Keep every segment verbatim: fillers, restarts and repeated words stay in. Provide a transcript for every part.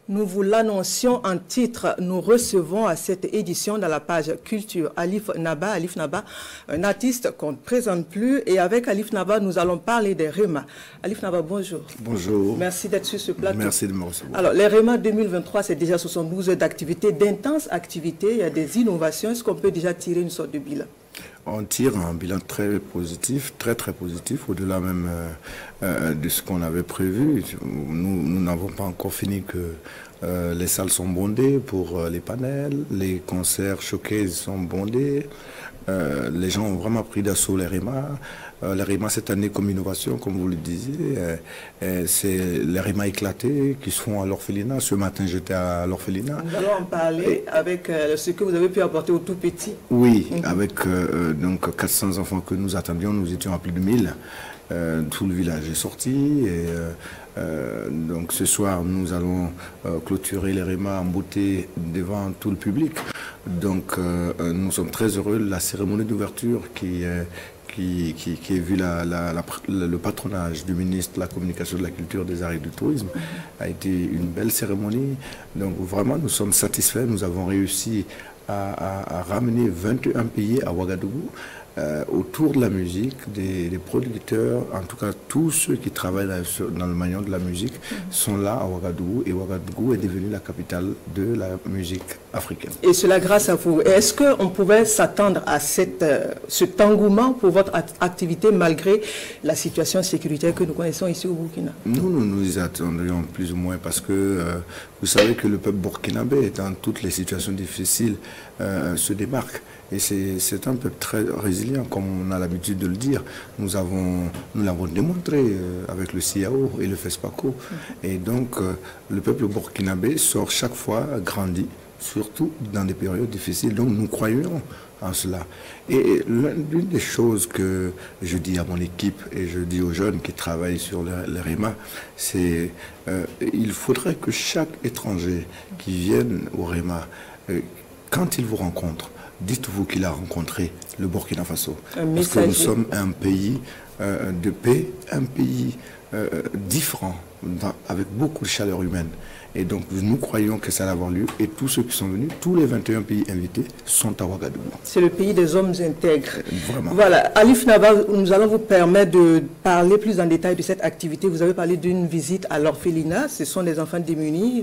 Nous vous l'annoncions en titre. Nous recevons à cette édition dans la page culture Alif Naba. Alif Naba, un artiste qu'on ne présente plus. Et avec Alif Naba, nous allons parler des REMA. Alif Naba, bonjour. Bonjour. Merci d'être sur ce plateau. Merci de me recevoir. Alors, les REMA deux mille vingt-trois, c'est déjà soixante-douze heures d'activité, d'intenses activités. Il y a des innovations. Est-ce qu'on peut déjà tirer une sorte de bilan? On tire un bilan très positif, très très positif, au-delà même euh, euh, de ce qu'on avait prévu. Nous n'avons pas encore fini que euh, les salles sont bondées pour euh, les panels, les concerts showcase sont bondés. Euh, les gens ont vraiment pris d'assaut les REMA. Euh, les REMA cette année comme innovation, comme vous le disiez, euh, c'est les REMA éclatés qui se font à l'orphelinat. Ce matin, j'étais à l'orphelinat. Nous allons en parler Et, avec euh, ce que vous avez pu apporter aux tout petits. Oui, mm-hmm. avec euh, donc quatre cents enfants que nous attendions, nous étions à plus de mille. Euh, tout le village est sorti et euh, euh, donc ce soir nous allons euh, clôturer les REMA en beauté devant tout le public. Donc euh, nous sommes très heureux de la cérémonie d'ouverture qui, euh, qui, qui, qui a vu la, la, la, le patronage du ministre de la Communication, de la Culture, des Arts et du Tourisme. A été une belle cérémonie. Donc vraiment nous sommes satisfaits. Nous avons réussi à, à, à ramener vingt et un pays à Ouagadougou. Euh, autour de la musique, des, des producteurs, en tout cas tous ceux qui travaillent dans, dans le maillon de la musique mmh. sont là à Ouagadougou et Ouagadougou est devenue la capitale de la musique africaine. Et cela grâce à vous. Est-ce qu'on pouvait s'attendre à cette, euh, cet engouement pour votre activité malgré la situation sécuritaire que nous connaissons ici au Burkina? Nous, nous nous y attendrions plus ou moins parce que euh, vous savez que le peuple burkinabé, dans toutes les situations difficiles, euh, se démarque. Et c'est un peuple très résilient, comme on a l'habitude de le dire. Nous avons, nous l'avons démontré euh, avec le C I A O et le FESPACO. Mm-hmm. Et donc, euh, le peuple burkinabé sort chaque fois grandi, surtout dans des périodes difficiles. Donc, nous croyons en cela. Et l'une des choses que je dis à mon équipe et je dis aux jeunes qui travaillent sur les, les REMA, c'est euh, il faudrait que chaque étranger qui vienne au REMA, euh, quand il vous rencontre, dites-vous qu'il a rencontré le Burkina Faso. Parce que nous sommes un pays euh, de paix, un pays euh, différent, dans, avec beaucoup de chaleur humaine. Et donc nous croyons que ça va avoir lieu. Et tous ceux qui sont venus, tous les vingt et un pays invités sont à Ouagadougou. C'est le pays des hommes intègres. Vraiment. Voilà. Alif Naba, nous allons vous permettre de parler plus en détail de cette activité. Vous avez parlé d'une visite à l'orphelinat. Ce sont des enfants démunis,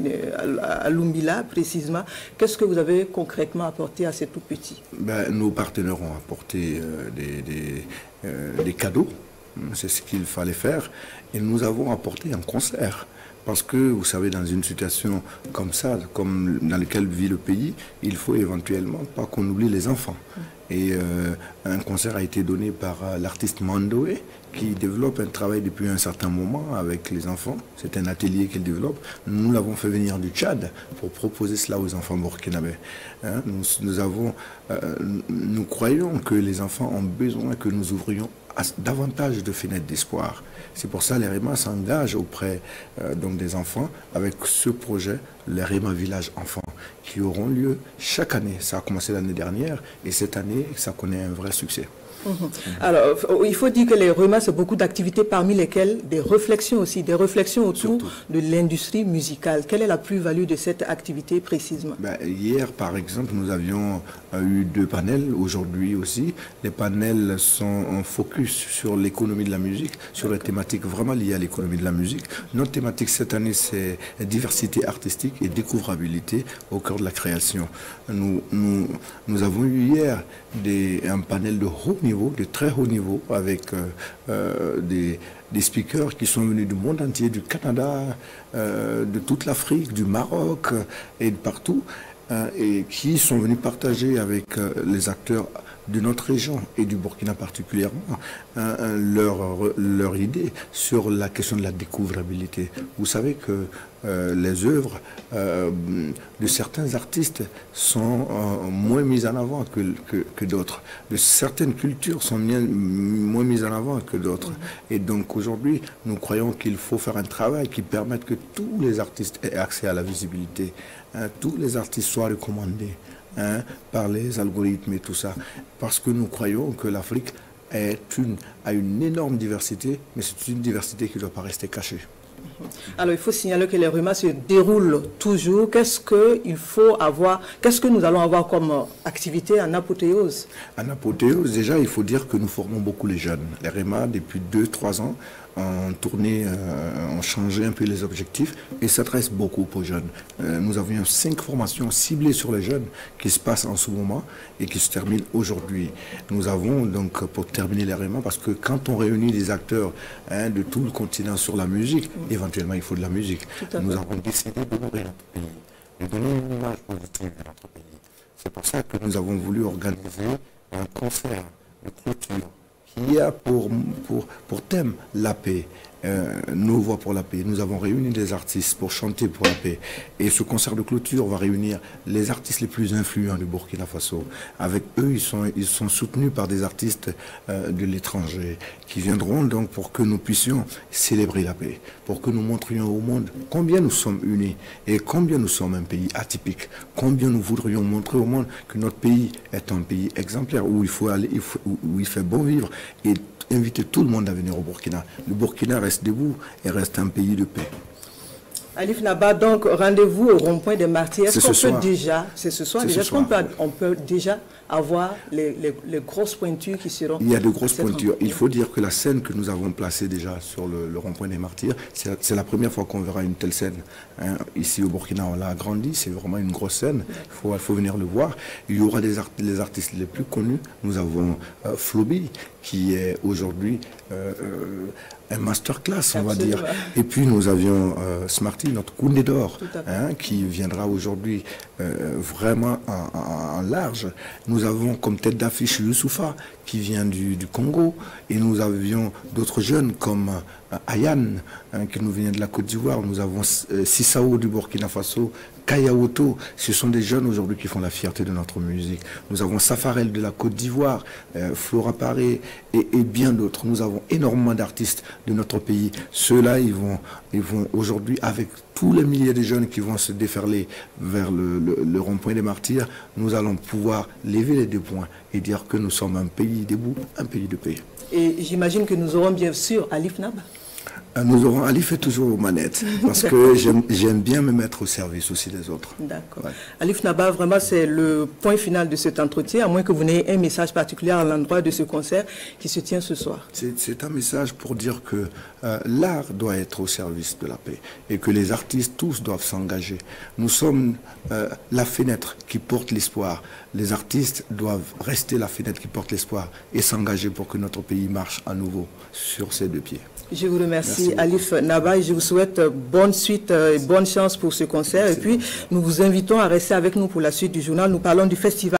à Lumbila précisément. Qu'est-ce que vous avez concrètement apporté à ces tout petits? Ben, nos partenaires ont apporté euh, des, des, euh, des cadeaux. C'est ce qu'il fallait faire. Et nous avons apporté un concert. Parce que, vous savez, dans une situation comme ça, comme dans laquelle vit le pays, il faut éventuellement pas qu'on oublie les enfants. Et euh, un concert a été donné par euh, l'artiste Mandoé, qui développe un travail depuis un certain moment avec les enfants. C'est un atelier qu'il développe. Nous l'avons fait venir du Tchad pour proposer cela aux enfants burkinabés. Hein, nous, nous, avons, euh, nous croyons que les enfants ont besoin que nous ouvrions davantage de fenêtres d'espoir. C'est pour ça que les REMA s'engagent auprès euh, donc des enfants avec ce projet, les REMA Village Enfants, qui auront lieu chaque année. Ça a commencé l'année dernière et cette année, ça connaît un vrai succès. Mmh. Alors, il faut dire que les REMA, c'est beaucoup d'activités parmi lesquelles des réflexions aussi, des réflexions autour Surtout. de l'industrie musicale. Quelle est la plus-value de cette activité précisément? Ben, hier, par exemple, nous avions euh, eu deux panels, aujourd'hui aussi. Les panels sont en focus sur l'économie de la musique, sur les thématiques vraiment liées à l'économie de la musique. Notre thématique cette année, c'est diversité artistique et découvrabilité au cœur de la création. Nous, nous, nous avons eu hier des, un panel de haut niveau, de très haut niveau, avec euh, euh, des, des speakers qui sont venus du monde entier, du Canada, euh, de toute l'Afrique, du Maroc et de partout, euh, et qui sont venus partager avec euh, les acteurs de notre région et du Burkina particulièrement euh, leur, leur idée sur la question de la découvrabilité. Vous savez que euh, les œuvres euh, de certains artistes sont euh, moins mises en avant que, que, que d'autres. De certaines cultures sont bien, moins mises en avant que d'autres. Et donc aujourd'hui, nous croyons qu'il faut faire un travail qui permette que tous les artistes aient accès à la visibilité, hein, tous les artistes soient recommandés. Hein, par les algorithmes et tout ça, parce que nous croyons que l'Afrique est une, a une énorme diversité, mais c'est une diversité qui ne doit pas rester cachée. Alors, il faut signaler que les RUMA se déroulent toujours. Qu'est-ce qu'il faut avoir, qu'est-ce que nous allons avoir comme activité en apothéose? En apothéose, déjà, il faut dire que nous formons beaucoup les jeunes. Les RUMA, depuis deux trois ans, ont tourné, euh, ont changé un peu les objectifs et s'adressent beaucoup aux jeunes. Euh, nous avions cinq formations ciblées sur les jeunes qui se passent en ce moment et qui se terminent aujourd'hui. Nous avons donc, pour terminer les RUMA, parce que quand on réunit des acteurs hein, de tout le continent sur la musique, mmh. éventuellement il faut de la musique. Nous fait. avons décidé de nourrir notre pays, de donner une image positive de notre pays. C'est pour ça que nous avons voulu organiser un concert de clôture qui a pour, pour, pour thème la paix, euh, nos voix pour la paix. Nous avons réuni des artistes pour chanter pour la paix. Et ce concert de clôture va réunir les artistes les plus influents du Burkina Faso. Avec eux, ils sont, ils sont soutenus par des artistes euh, de l'étranger qui viendront donc pour que nous puissions célébrer la paix, pour que nous montrions au monde combien nous sommes unis et combien nous sommes un pays atypique, combien nous voudrions montrer au monde que notre pays est un pays exemplaire où il faut aller, il faut, où il fait bon vivre et inviter tout le monde à venir au Burkina. Le Burkina reste debout et reste un pays de paix. Alif Naba, donc rendez-vous au rond-point des Martyrs. Est-ce qu'on peut déjà, c'est ce soir, déjà, est-ce qu'on peut, on peut déjà avoir les, les, les grosses pointures qui seront... Il y a de grosses pointures. Il faut dire que la scène que nous avons placée déjà sur le, le rond-point des Martyrs, c'est la première fois qu'on verra une telle scène. Hein. Ici au Burkina, on l'a agrandi, c'est vraiment une grosse scène. Il faut, il faut venir le voir. Il y aura des art les artistes les plus connus. Nous avons euh, Floby, qui est aujourd'hui euh, euh, un masterclass, on va dire. Et puis nous avions euh, Smarty, notre Koundé d'or, hein, qui viendra aujourd'hui euh, vraiment en, en, en large. Nous avons comme tête d'affiche Youssoufa, qui vient du, du Congo. Et nous avions d'autres jeunes comme euh, Ayan, hein, qui nous vient de la Côte d'Ivoire. Nous avons euh, Sissao du Burkina Faso, Kayaoto, ce sont des jeunes aujourd'hui qui font la fierté de notre musique. Nous avons Safarel de la Côte d'Ivoire, euh, Flora Paré et, et bien d'autres. Nous avons énormément d'artistes de notre pays. Ceux-là, ils vont, ils vont aujourd'hui, avec tous les milliers de jeunes qui vont se déferler vers le, le, le rond-point des Martyrs, nous allons pouvoir lever les deux points et dire que nous sommes un pays debout, un pays de paix. Et j'imagine que nous aurons bien sûr Alif Naba. Nous aurons Ali fait toujours aux manettes, parce que j'aime bien me mettre au service aussi des autres. D'accord. Ouais. Alif Naba, vraiment, c'est le point final de cet entretien, à moins que vous n'ayez un message particulier à l'endroit de ce concert qui se tient ce soir. C'est un message pour dire que euh, l'art doit être au service de la paix et que les artistes tous doivent s'engager. Nous sommes euh, la fenêtre qui porte l'espoir. Les artistes doivent rester la fenêtre qui porte l'espoir et s'engager pour que notre pays marche à nouveau sur ses deux pieds. Je vous remercie, Alif Naba, et je vous souhaite bonne suite et bonne chance pour ce concert. Merci. Et puis, nous vous invitons à rester avec nous pour la suite du journal. Nous parlons du festival.